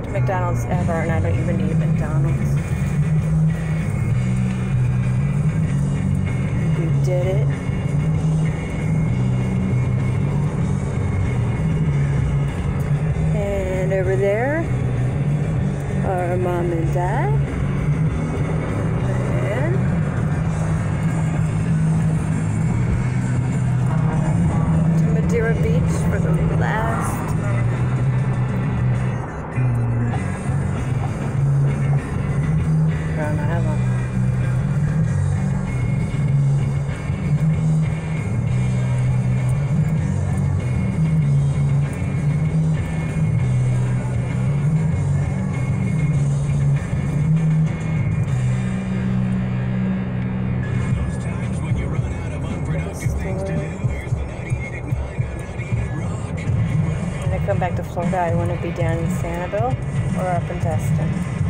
to McDonald's ever, and I don't even eat McDonald's. We did it. And over there are Mom and Dad. And to Madeira Beach for the last time. Ground Island. When I come back to Florida, I want to be down in Sanibel or up in Destin.